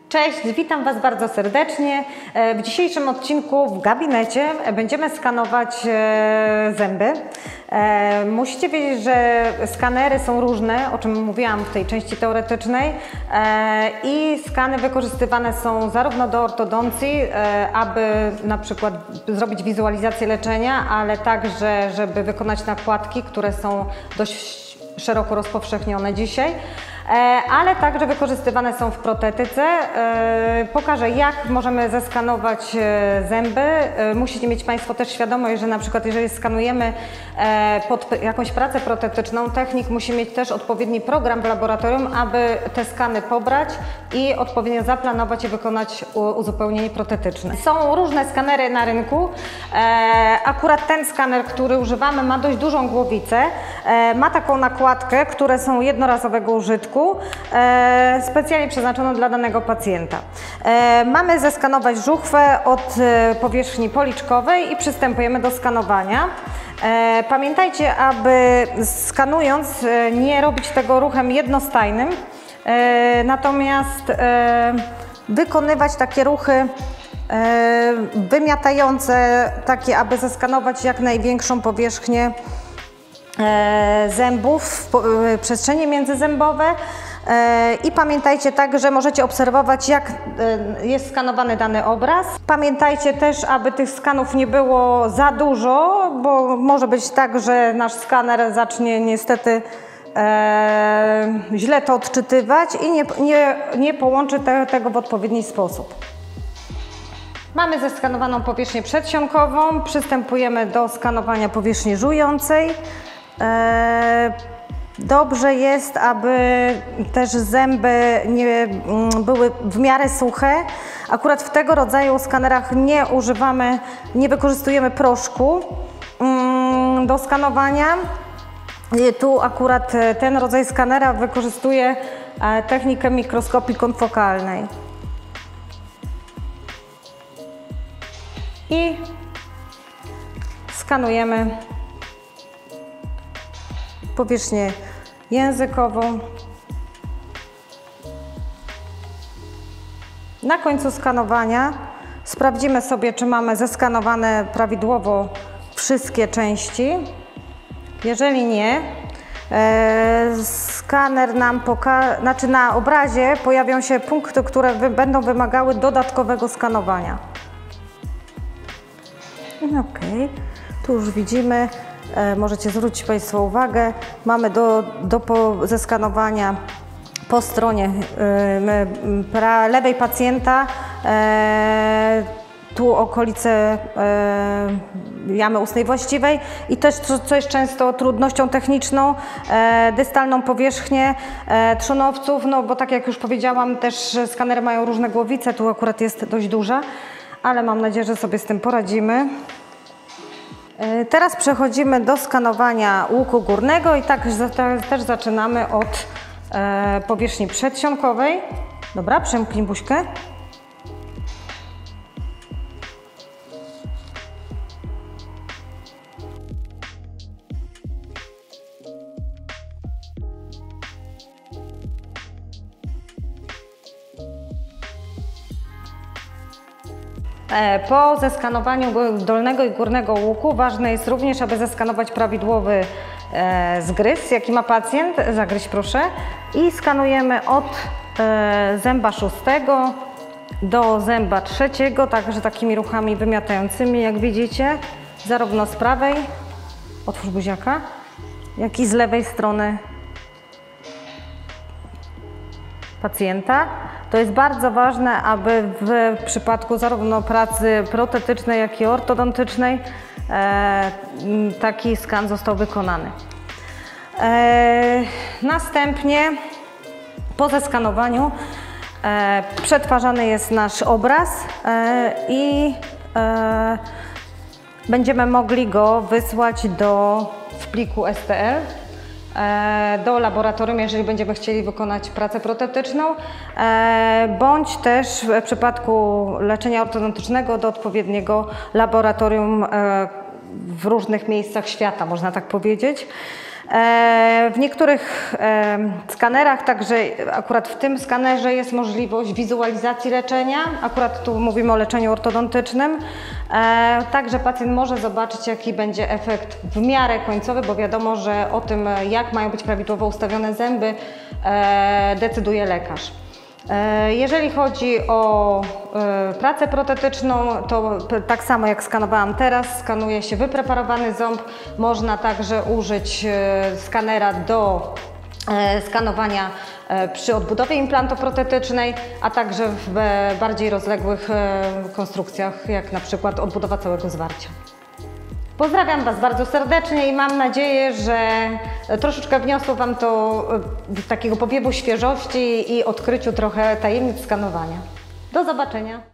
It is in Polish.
Cześć, witam Was bardzo serdecznie. W dzisiejszym odcinku w gabinecie będziemy skanować zęby. Musicie wiedzieć, że skanery są różne, o czym mówiłam w tej części teoretycznej, i skany wykorzystywane są zarówno do ortodoncji, aby na przykład zrobić wizualizację leczenia, ale także, żeby wykonać nakładki, które są dość szeroko rozpowszechnione dzisiaj, ale także wykorzystywane są w protetyce. Pokażę, jak możemy zeskanować zęby. Musicie mieć Państwo też świadomość, że na przykład jeżeli skanujemy pod jakąś pracę protetyczną, technik musi mieć też odpowiedni program w laboratorium, aby te skany pobrać i odpowiednio zaplanować i wykonać uzupełnienie protetyczne. Są różne skanery na rynku. Akurat ten skaner, który używamy, ma dość dużą głowicę. Ma taką nakładkę, które są jednorazowego użytku, specjalnie przeznaczoną dla danego pacjenta. Mamy zeskanować żuchwę od powierzchni policzkowej i przystępujemy do skanowania. Pamiętajcie, aby skanując nie robić tego ruchem jednostajnym, natomiast wykonywać takie ruchy wymiatające, takie aby zeskanować jak największą powierzchnię zębów, przestrzenie międzyzębowe. I pamiętajcie tak, że możecie obserwować, jak jest skanowany dany obraz. Pamiętajcie też, aby tych skanów nie było za dużo, bo może być tak, że nasz skaner zacznie niestety źle to odczytywać i nie połączy tego w odpowiedni sposób. Mamy zeskanowaną powierzchnię przedsionkową, przystępujemy do skanowania powierzchni żującej. Dobrze jest, aby też zęby nie były w miarę suche. Akurat w tego rodzaju skanerach nie wykorzystujemy proszku do skanowania. Tu akurat ten rodzaj skanera wykorzystuje technikę mikroskopii konfokalnej. I skanujemy powierzchnię językową. Na końcu skanowania sprawdzimy sobie, czy mamy zeskanowane prawidłowo wszystkie części. Jeżeli nie, skaner nam na obrazie pojawią się punkty, które będą wymagały dodatkowego skanowania. Ok, tu już widzimy. Możecie zwrócić Państwo uwagę, mamy do zeskanowania po stronie lewej pacjenta, tu okolice jamy ustnej właściwej i też, co jest często trudnością techniczną, dystalną powierzchnię trzonowców, no bo tak jak już powiedziałam, też skanery mają różne głowice, tu akurat jest dość duża, ale mam nadzieję, że sobie z tym poradzimy. Teraz przechodzimy do skanowania łuku górnego i tak też zaczynamy od powierzchni przedsionkowej. Dobra, przymknij buźkę. Po zeskanowaniu dolnego i górnego łuku ważne jest również, aby zeskanować prawidłowy zgryz, jaki ma pacjent. Zagryź proszę. I skanujemy od zęba 6 do zęba 3, także takimi ruchami wymiatającymi, jak widzicie, zarówno z prawej, otwórz buziaka, jak i z lewej strony pacjenta. To jest bardzo ważne, aby w przypadku zarówno pracy protetycznej, jak i ortodontycznej taki skan został wykonany. Następnie po zeskanowaniu przetwarzany jest nasz obraz i będziemy mogli go wysłać w pliku STL do laboratorium, jeżeli będziemy chcieli wykonać pracę protetyczną, bądź też w przypadku leczenia ortodontycznego do odpowiedniego laboratorium w różnych miejscach świata, można tak powiedzieć. W niektórych skanerach, także akurat w tym skanerze jest możliwość wizualizacji leczenia, akurat tu mówimy o leczeniu ortodontycznym, także pacjent może zobaczyć, jaki będzie efekt w miarę końcowy, bo wiadomo, że o tym, jak mają być prawidłowo ustawione zęby, decyduje lekarz. Jeżeli chodzi o pracę protetyczną, to tak samo jak skanowałam teraz, skanuje się wypreparowany ząb. Można także użyć skanera do skanowania przy odbudowie implantoprotetycznej, a także w bardziej rozległych konstrukcjach, jak na przykład odbudowa całego zwarcia. Pozdrawiam Was bardzo serdecznie i mam nadzieję, że troszeczkę wniosło Wam to takiego powiewu świeżości i odkryciu trochę tajemnic skanowania. Do zobaczenia!